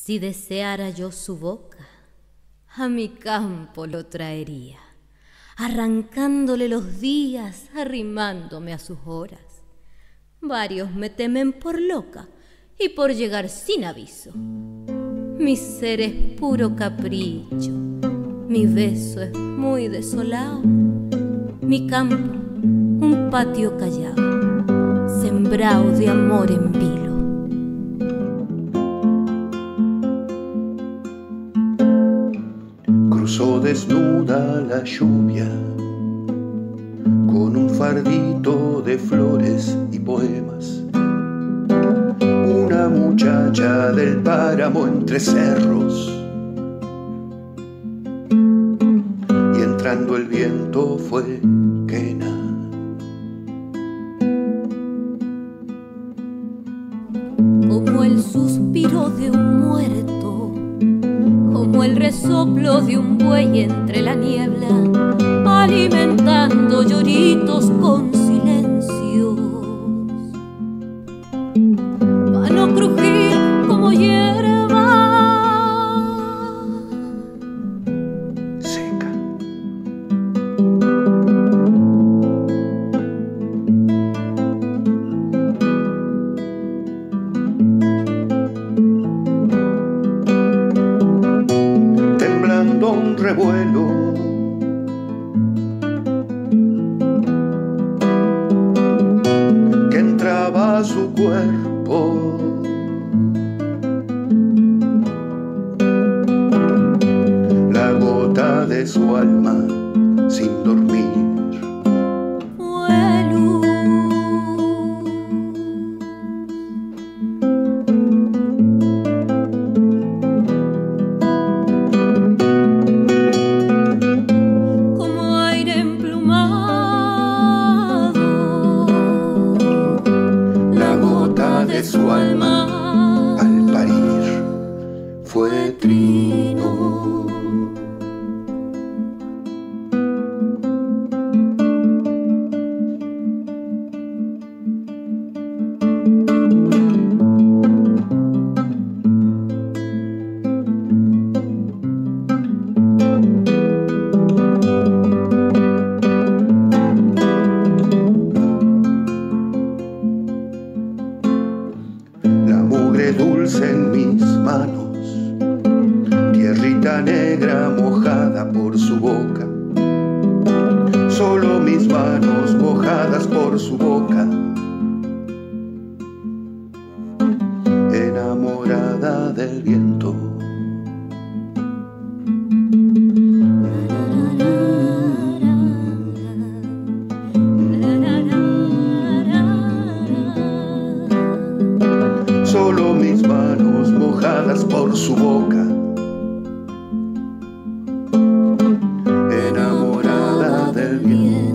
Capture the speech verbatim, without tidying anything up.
Si deseara yo su boca, a mi campo lo traería, arrancándole los días, arrimándome a sus horas. Varios me temen por loca y por llegar sin aviso. Mi ser es puro capricho, mi beso es muy desolado, mi campo un patio callado, sembrado de amor en vilo. Cruzó desnuda la lluvia con un fardito de flores y poemas. Una muchacha del páramo entre cerros, y entrando el viento fue quena. Como el suspiro de un muerto, como el resoplo de un buey entre la niebla, alimentando lloritos con silencios, pa' no crujir como hierba seca. Un revuelo que entraba a su cuerpo, la gota de su alma sin dormir. De su alma al parir fue trino. Dulce en mis manos, tierrita negra mojada por su boca, solo mis manos mojadas por su boca, enamorada del viento. Solo mis manos mojadas por su boca, enamorada del viento.